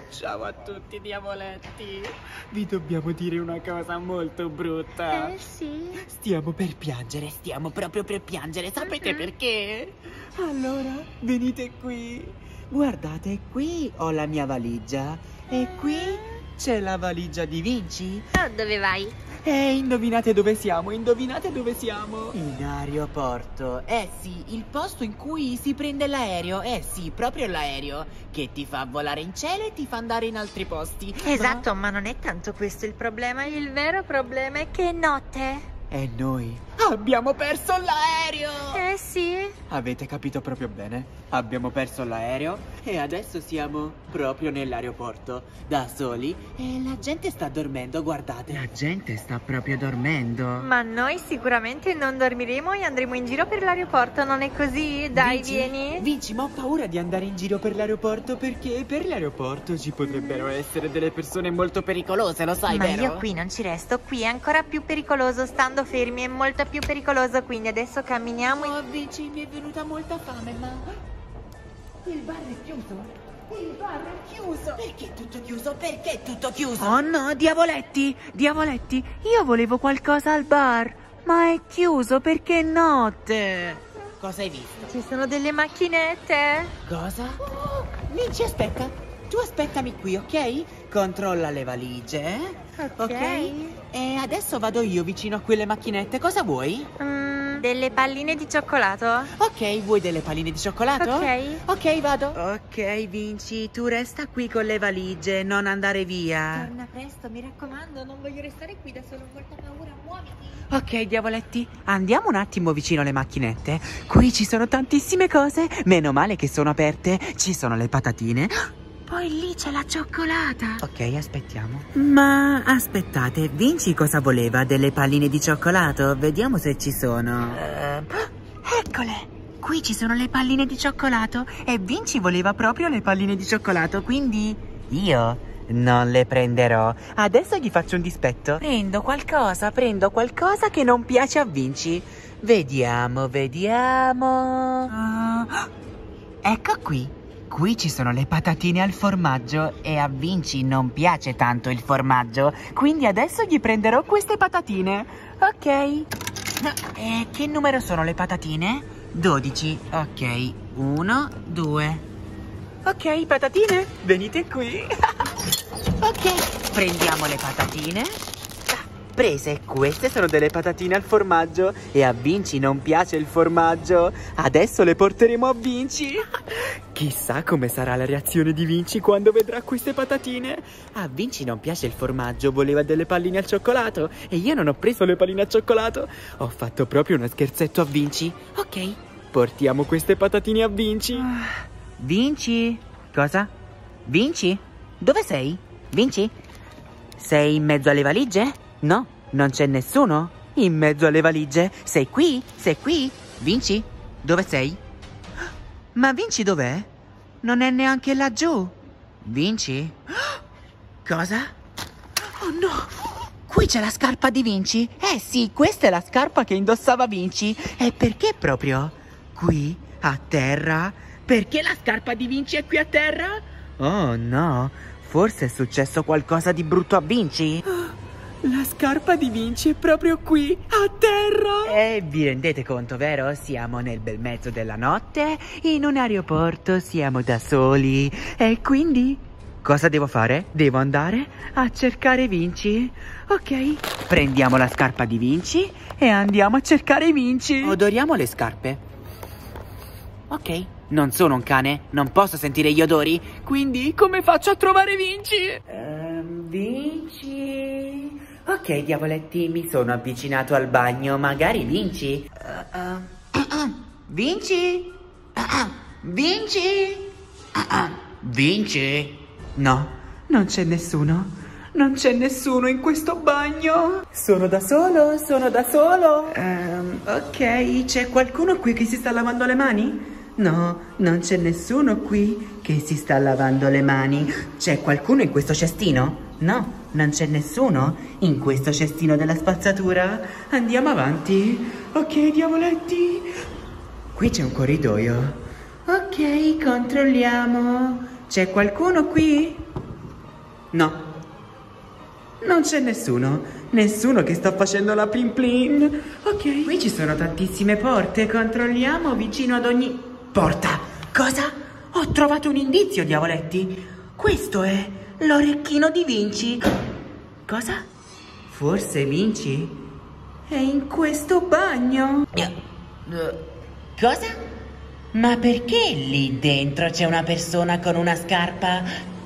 Ciao a tutti, diavoletti. Vi dobbiamo dire una cosa molto brutta. Sì. Stiamo per piangere, stiamo proprio per piangere. Sapete perché? Allora, venite qui. Guardate, qui ho la mia valigia. E qui c'è la valigia di Vinci. Oh, dove vai? Indovinate dove siamo? Indovinate dove siamo? In aeroporto. Sì, il posto in cui si prende l'aereo. Sì, proprio l'aereo che ti fa volare in cielo e ti fa andare in altri posti. Esatto, ma non è tanto questo il problema. Il vero problema è che è notte. E noi abbiamo perso l'aereo! Sì. Avete capito proprio bene. Abbiamo perso l'aereo e adesso siamo proprio nell'aeroporto, da soli, e la gente sta dormendo, guardate. La gente sta proprio dormendo. Ma noi sicuramente non dormiremo e andremo in giro per l'aeroporto, non è così? Dai, Vinci? vieni. Vinci, ma ho paura di andare in giro per l'aeroporto perché per l'aeroporto ci potrebbero essere delle persone molto pericolose, lo sai, Ma vero? io qui non ci resto, qui è ancora più pericoloso, stando fermi è molto più pericoloso, quindi adesso camminiamo. Oh, Vinci, mi è venuta molta fame, ma il bar è chiuso. Il bar è chiuso. Perché è tutto chiuso? Perché è tutto chiuso? Oh no, diavoletti, diavoletti, io volevo qualcosa al bar, ma è chiuso perché è notte. Cosa hai visto? Ci sono delle macchinette. Cosa? Oh, Vinci, aspetta. Tu aspettami qui, ok? Controlla le valigie. Ok. E adesso vado io vicino a quelle macchinette. Cosa vuoi? Delle palline di cioccolato. Ok, vuoi delle palline di cioccolato? Ok. Ok, vado. Ok, Vinci, tu resta qui con le valigie, non andare via. Torna presto, mi raccomando, non voglio restare qui da solo, ho molta paura, muoviti. Ok, diavoletti, andiamo un attimo vicino alle macchinette. Qui ci sono tantissime cose, meno male che sono aperte. Ci sono le patatine. Poi lì c'è la cioccolata. Ok, aspettiamo. Ma aspettate, Vinci cosa voleva? Delle palline di cioccolato? Vediamo se ci sono. Eccole! Qui ci sono le palline di cioccolato e Vinci voleva proprio le palline di cioccolato, quindi io non le prenderò. Adesso gli faccio un dispetto. Prendo qualcosa che non piace a Vinci. Vediamo. Ecco qui. Qui ci sono le patatine al formaggio e a Vinci non piace tanto il formaggio, quindi adesso gli prenderò queste patatine. Ok. E che numero sono le patatine? 12. Ok, 1, 2. Ok, patatine, venite qui. Ok, prendiamo le patatine. Prese, queste sono delle patatine al formaggio e a Vinci non piace il formaggio. Adesso le porteremo a Vinci. Chissà come sarà la reazione di Vinci quando vedrà queste patatine. A Vinci non piace il formaggio, voleva delle palline al cioccolato e io non ho preso le palline al cioccolato. Ho fatto proprio uno scherzetto a Vinci. Ok, portiamo queste patatine a Vinci. Vinci? Cosa? Vinci? Dove sei? Vinci? Sei in mezzo alle valigie? No, non c'è nessuno in mezzo alle valigie. Sei qui? Sei qui? Vinci? Dove sei? Ma Vinci dov'è? Non è neanche laggiù. Vinci? Cosa? Oh no! Qui c'è la scarpa di Vinci. Sì, questa è la scarpa che indossava Vinci. E perché proprio qui, a terra? Perché la scarpa di Vinci è qui a terra? Oh no, forse è successo qualcosa di brutto a Vinci. La scarpa di Vinci è proprio qui, a terra! Vi rendete conto, vero? Siamo nel bel mezzo della notte, in un aeroporto, siamo da soli. E quindi, cosa devo fare? Devo andare a cercare Vinci. Ok, prendiamo la scarpa di Vinci e andiamo a cercare Vinci. Odoriamo le scarpe. Ok, non sono un cane, non posso sentire gli odori, quindi come faccio a trovare Vinci? Vinci... Ok, diavoletti, mi sono avvicinato al bagno, magari Vinci? Vinci? Vinci? Vinci? No, non c'è nessuno. Non c'è nessuno in questo bagno. Sono da solo. Ok, c'è qualcuno qui che si sta lavando le mani? No, non c'è nessuno qui che si sta lavando le mani. C'è qualcuno in questo cestino? No, non c'è nessuno in questo cestino della spazzatura. Andiamo avanti. Ok, diavoletti. Qui c'è un corridoio. Ok, controlliamo. C'è qualcuno qui? No. Non c'è nessuno. Nessuno che sta facendo la plin plin. Ok, qui ci sono tantissime porte. Controlliamo vicino ad ogni porta. Cosa? Ho trovato un indizio, diavoletti. Questo è l'orecchino di Vinci. Cosa? Forse Vinci è in questo bagno. Cosa? Ma perché lì dentro c'è una persona con una scarpa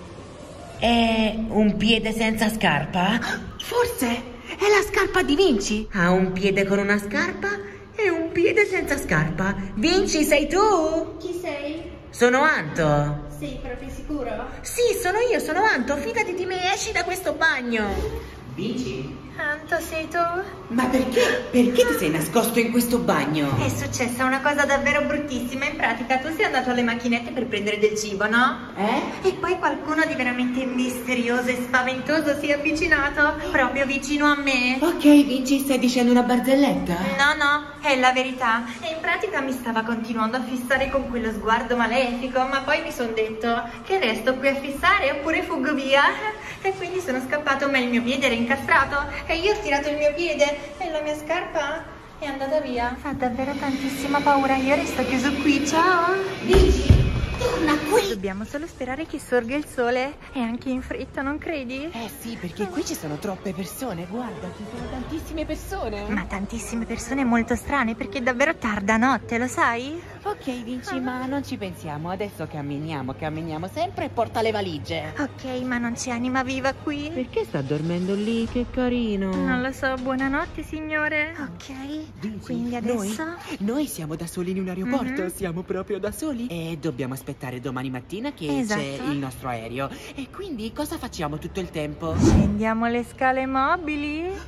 e un piede senza scarpa? Forse è la scarpa di Vinci. Ha un piede con una scarpa e un piede senza scarpa. Vinci, sei tu? Chi sei? Sono Anto. Sei proprio sicuro? Sì, sono io, sono Anto. Fidati di me, esci da questo bagno. Vinci? Anto, sei tu? Ma perché? Perché ti sei nascosto in questo bagno? È successa una cosa davvero bruttissima. In pratica tu sei andato alle macchinette per prendere del cibo, no? E poi qualcuno di veramente misterioso e spaventoso si è avvicinato proprio vicino a me. Ok, Vinci, stai dicendo una barzelletta? No, è la verità. E in pratica mi stava continuando a fissare con quello sguardo malefico, ma poi mi sono detto che resto qui a fissare oppure fuggo via. E quindi sono scappato, ma il mio piede era incastrato e io ho tirato il mio piede e la mia scarpa è andata via. Fa davvero tantissima paura, io resto chiuso qui, ciao. Vinci, torna qui! Dobbiamo solo sperare che sorga il sole e anche in fretta, non credi? Sì, perché qui ci sono troppe persone, guarda, ci sono tantissime persone. Ma tantissime persone molto strane perché è davvero tarda notte, lo sai? Ok, Vinci, ma non ci pensiamo, adesso camminiamo sempre e porta le valigie. Ok, ma non c'è anima viva qui? Perché sta dormendo lì? Che carino. Non lo so, buonanotte signore. Ok, Vinci, quindi adesso... Noi siamo da soli in un aeroporto, siamo proprio da soli. E dobbiamo aspettare domani mattina che Esatto. c'è il nostro aereo. E quindi cosa facciamo tutto il tempo? Scendiamo le scale mobili?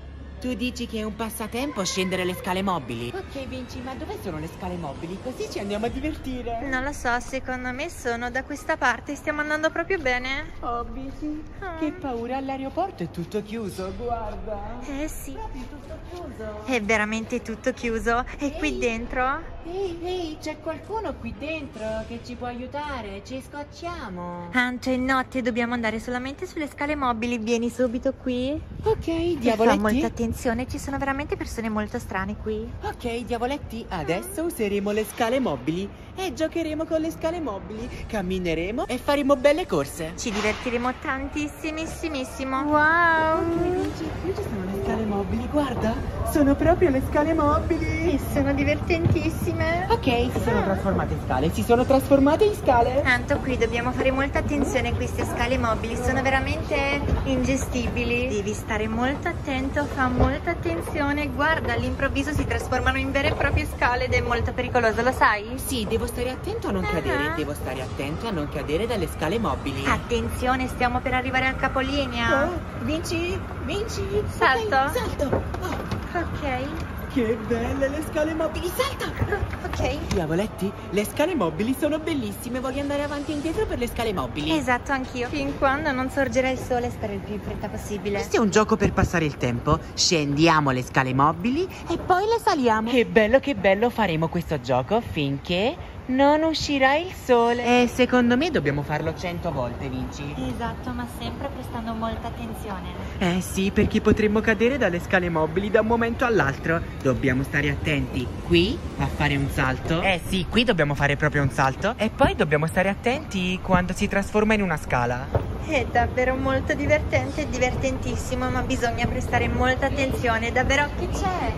Tu dici che è un passatempo scendere le scale mobili? Ok, Vinci, ma dove sono le scale mobili? Così ci andiamo a divertire. Non lo so, secondo me sono da questa parte, stiamo andando proprio bene. Oh, Vinci, che paura, all'aeroporto è tutto chiuso, guarda. Sì, Proprio tutto chiuso. è veramente tutto chiuso. E qui dentro? Ehi, c'è qualcuno qui dentro che ci può aiutare, ci scocciamo. Anto, è notte, dobbiamo andare solamente sulle scale mobili, vieni subito qui. Ok, Fa diavoletti. molta attenzione, ci sono veramente persone molto strane qui. Ok, diavoletti, adesso useremo le scale mobili e giocheremo con le scale mobili, cammineremo e faremo belle corse. Ci divertiremo tantissimissimo. Wow! Qui ci sono le scale mobili, guarda, sono proprio le scale mobili. E sono divertentissime. Ok, si sono trasformate in scale. Tanto qui dobbiamo fare molta attenzione a queste scale mobili, sono veramente ingestibili. Devi stare molto attento, fa molta attenzione. Guarda, all'improvviso si trasformano in vere e proprie scale ed è molto pericoloso, lo sai? Sì, devo stare attento a non cadere, devo stare attento a non cadere dalle scale mobili. Attenzione, stiamo per arrivare al capolinea. Vinci, Salto? Ok, salto. Ok. Che belle le scale mobili, salta! Ok. Diavoletti, le scale mobili sono bellissime, voglio andare avanti e indietro per le scale mobili. Esatto, anch'io. Fin quando non sorgerà il sole, spero il più in fretta possibile. Questo è un gioco per passare il tempo. Scendiamo le scale mobili e poi le saliamo. Che bello, faremo questo gioco finché non uscirà il sole. E secondo me dobbiamo farlo 100 volte, Vinci. Esatto, ma sempre prestando molta attenzione. Sì, perché potremmo cadere dalle scale mobili da un momento all'altro. Dobbiamo stare attenti qui a fare un salto. Sì, qui dobbiamo fare proprio un salto. E poi dobbiamo stare attenti quando si trasforma in una scala. È davvero molto divertente, divertentissimo, ma bisogna prestare molta attenzione. Davvero, che c'è?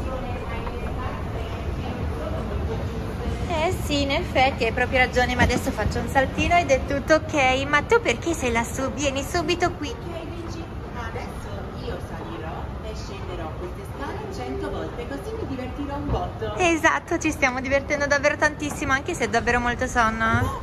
Sì, in effetti hai proprio ragione, ma adesso faccio un saltino ed è tutto ok. Ma tu perché sei lassù? Vieni subito qui. Adesso io salirò e scenderò queste scale 100 volte, così mi divertirò un botto. Esatto, ci stiamo divertendo davvero tantissimo, anche se ho davvero molto sonno.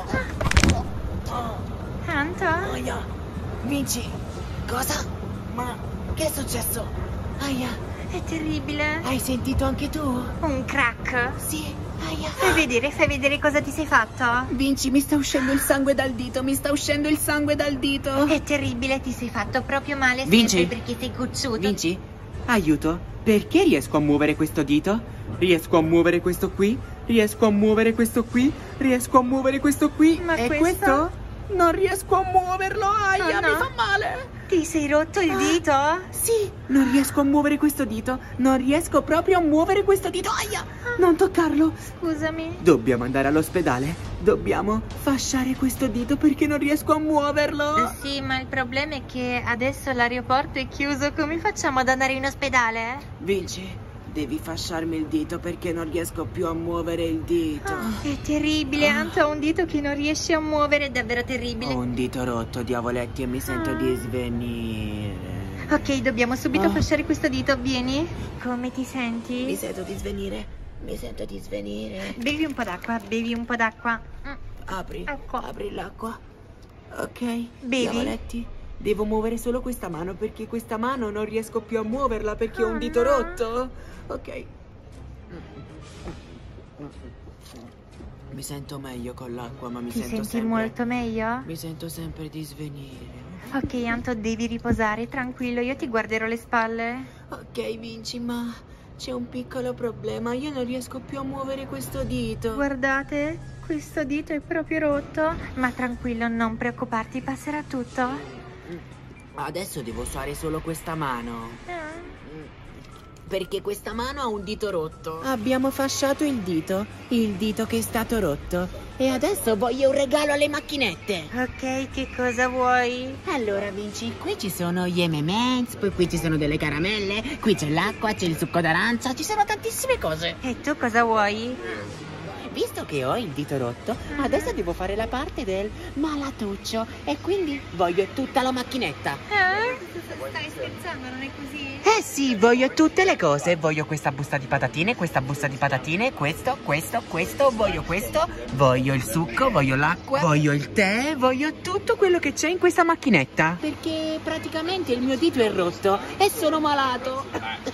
Anto? Aia, Vinci, cosa? Ma che è successo? Aia, È terribile. hai sentito anche tu? Un crack. Sì, aia. Fai vedere cosa ti sei fatto. Vinci, mi sta uscendo il sangue dal dito, È terribile, ti sei fatto proprio male. Vinci? Sempre perché sei cucciuto. Vinci, aiuto, perché riesco a muovere questo dito? Riesco a muovere questo qui, riesco a muovere questo qui, riesco a muovere questo qui. Ma e questo? Non riesco a muoverlo. Aia, Oh, no. mi fa male. Ti sei rotto il dito? Sì, non riesco a muovere questo dito. Non riesco proprio a muovere questo dito. Aia, non toccarlo. Scusami. Dobbiamo andare all'ospedale. Dobbiamo fasciare questo dito perché non riesco a muoverlo. Sì, ma il problema è che adesso l'aeroporto è chiuso. Come facciamo ad andare in ospedale? Vinci, devi fasciarmi il dito perché non riesco più a muovere il dito. È terribile, Anto ha un dito che non riesce a muovere, è davvero terribile. Ho un dito rotto, diavoletti, e mi sento di svenire. Ok, dobbiamo subito Ah. fasciare questo dito, vieni. Come ti senti? Mi sento di svenire. Mi sento di svenire. Bevi un po' d'acqua, bevi un po' d'acqua. Apri, Ecco. apri l'acqua. Ok, Bevi? diavoletti. Devo muovere solo questa mano perché questa mano non riesco più a muoverla perché ho un dito no. rotto. Ok. Mi sento meglio con l'acqua, ma mi Ti sento senti sempre... molto meglio? Mi sento sempre di svenire. Ok, Anto, devi riposare, tranquillo, io ti guarderò le spalle. Ok, Vinci, ma c'è un piccolo problema. Io non riesco più a muovere questo dito. Guardate, questo dito è proprio rotto. Ma tranquillo, non preoccuparti, passerà tutto. Adesso devo usare solo questa mano. Perché questa mano ha un dito rotto. Abbiamo fasciato il dito che è stato rotto. E adesso voglio un regalo alle macchinette. Ok, che cosa vuoi? Allora, Vinci, qui ci sono gli M&M's, poi qui ci sono delle caramelle, qui c'è l'acqua, c'è il succo d'arancia, ci sono tantissime cose. E tu cosa vuoi? Visto che ho il dito rotto, adesso devo fare la parte del malatuccio e quindi voglio tutta la macchinetta. Stai scherzando, non è così? Eh sì, voglio tutte le cose. Voglio questa busta di patatine, questa busta di patatine, questo, voglio questo, voglio il succo, voglio l'acqua, voglio il tè, voglio tutto quello che c'è in questa macchinetta. Perché praticamente il mio dito è rotto e sono malato.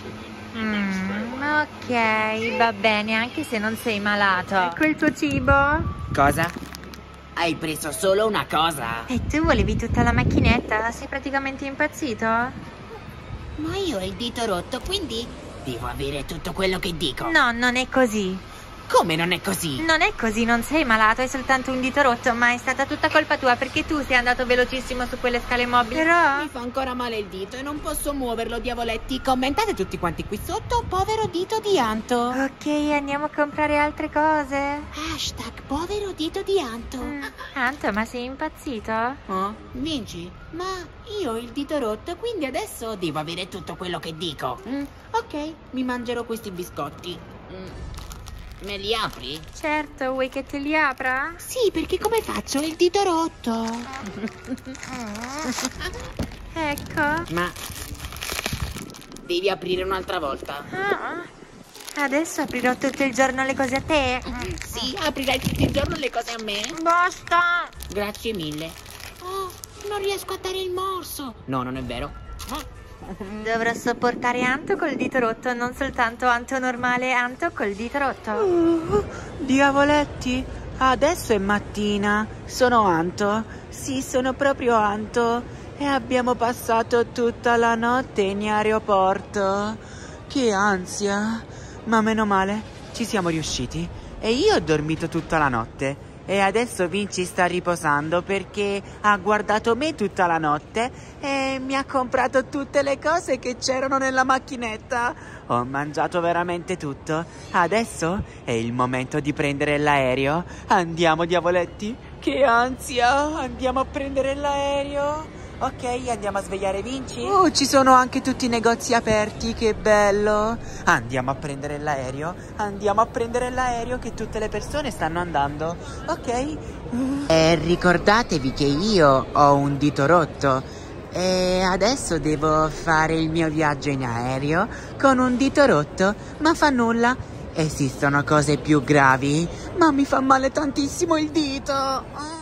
Ok, va bene, anche se non sei malato. Ecco il tuo cibo. Cosa? Hai preso solo una cosa? E tu volevi tutta la macchinetta? Sei praticamente impazzito? Ma io ho il dito rotto, quindi devo avere tutto quello che dico. No, non è così. Come non è così? Non è così, non sei malato, hai soltanto un dito rotto, ma è stata tutta colpa tua perché tu sei andato velocissimo su quelle scale mobili. Però... Mi fa ancora male il dito e non posso muoverlo, diavoletti. Commentate tutti quanti qui sotto, povero dito di Anto. Ok, andiamo a comprare altre cose. Hashtag povero dito di Anto. Anto, ma sei impazzito? Oh, Vinci, ma io ho il dito rotto, quindi adesso devo avere tutto quello che dico. Ok, mi mangerò questi biscotti. Me li apri? Certo, vuoi che te li apra? Sì, perché come faccio? Ho il dito rotto. Ecco. Ma devi aprire un'altra volta. Adesso aprirò tutto il giorno le cose a te. Sì, aprirai tutto il giorno le cose a me. Basta. Grazie mille. Oh, non riesco a dare il morso. No, non è vero. Dovrò sopportare Anto col dito rotto, non soltanto Anto normale, Anto col dito rotto. Diavoletti, adesso è mattina. Sono Anto. Sì, sono proprio Anto. E abbiamo passato tutta la notte in aeroporto. Che ansia. Ma meno male, ci siamo riusciti. E io ho dormito tutta la notte. E adesso Vinci sta riposando perché ha guardato me tutta la notte e mi ha comprato tutte le cose che c'erano nella macchinetta. Ho mangiato veramente tutto. Adesso è il momento di prendere l'aereo. Andiamo, diavoletti. Che ansia. Andiamo a prendere l'aereo. Ok, andiamo a svegliare Vinci. Oh, ci sono anche tutti i negozi aperti, che bello. Andiamo a prendere l'aereo. Andiamo a prendere l'aereo che tutte le persone stanno andando. Ok. E ricordatevi che io ho un dito rotto. E adesso devo fare il mio viaggio in aereo con un dito rotto. Ma fa nulla. Esistono cose più gravi. Ma mi fa male tantissimo il dito.